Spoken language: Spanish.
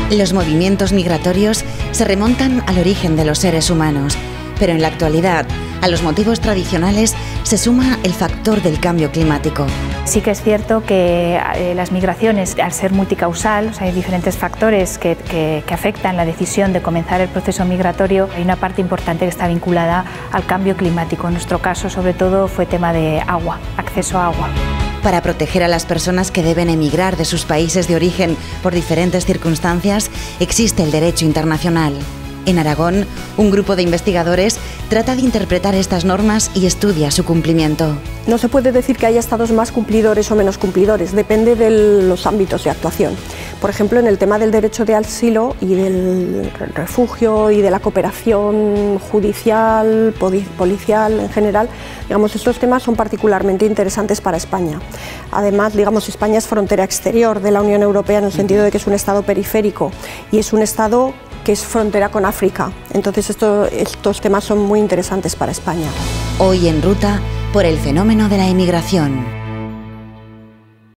Los movimientos migratorios se remontan al origen de los seres humanos, pero en la actualidad, a los motivos tradicionales se suma el factor del cambio climático. Sí que es cierto que las migraciones, al ser multicausal, o sea, hay diferentes factores que afectan la decisión de comenzar el proceso migratorio. Hay una parte importante que está vinculada al cambio climático. En nuestro caso, sobre todo, fue tema de agua, acceso a agua. Para proteger a las personas que deben emigrar de sus países de origen por diferentes circunstancias, existe el derecho internacional. En Aragón, un grupo de investigadores trata de interpretar estas normas y estudia su cumplimiento. No se puede decir que haya estados más cumplidores o menos cumplidores, depende de los ámbitos de actuación. Por ejemplo, en el tema del derecho de asilo y del refugio y de la cooperación judicial, policial en general, digamos, estos temas son particularmente interesantes para España. Además, digamos, España es frontera exterior de la Unión Europea en el sentido de que es un estado periférico y es un estado que es frontera con África. Entonces estos temas son muy interesantes para España. Hoy en ruta por el fenómeno de la emigración.